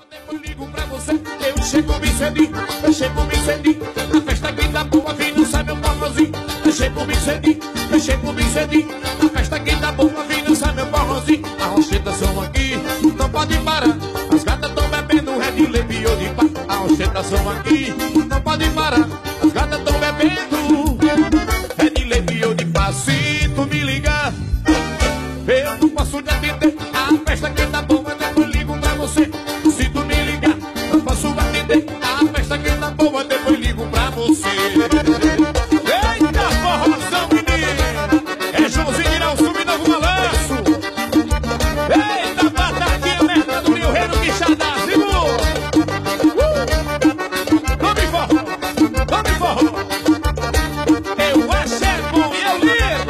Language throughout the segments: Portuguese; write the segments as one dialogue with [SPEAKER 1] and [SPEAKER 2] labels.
[SPEAKER 1] Depois ligo pra você, eu chego me cedi, eu chego me cedi. A festa aqui tá boa, vem dançar meu forrozinho. Eu chego me cedi, eu chego me cedi. A festa aqui tá boa, vem dançar meu forrozinho. A ostentação aqui não pode parar. As gatas tão bebendo Red Label ou de pá. A ostentação aqui não pode parar. As gatas tão bebendo Red Label ou de pá. Se tu me ligar, eu não posso te atender. A festa aqui tá boa, depois ligo pra você. Se tu me ligar, eu posso atender. A festa aqui tá boa, depois ligo pra você. Eita, forrozão, menino! É Joãozinho Irão, subindo algum balanço. Eita, batatinha, mercado Rio Reino, que xadá, segura! Vamos em forró, vamos em forró. Eu acho é bom e eu ligo.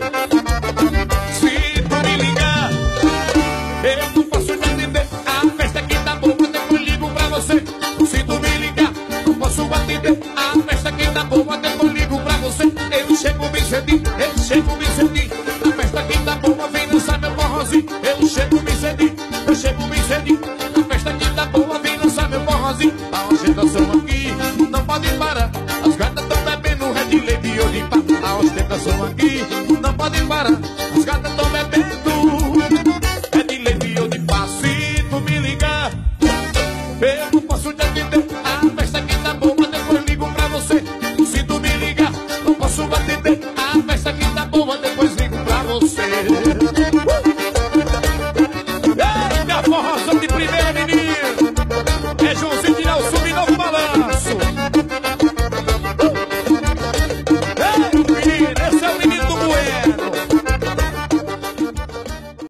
[SPEAKER 1] Se tu me ligar, eu não posso te atender. A festa aqui tá boa, depois ligo pra você. Se tu me ligar, eu posso atender. A festa aqui tá boa, depois ligo pra você. Eu chego me cedi, eu chego me cedi. A festa aqui tá boa, vem dançar meu forrozinho. Eu chego me cedi, eu chego me cedi.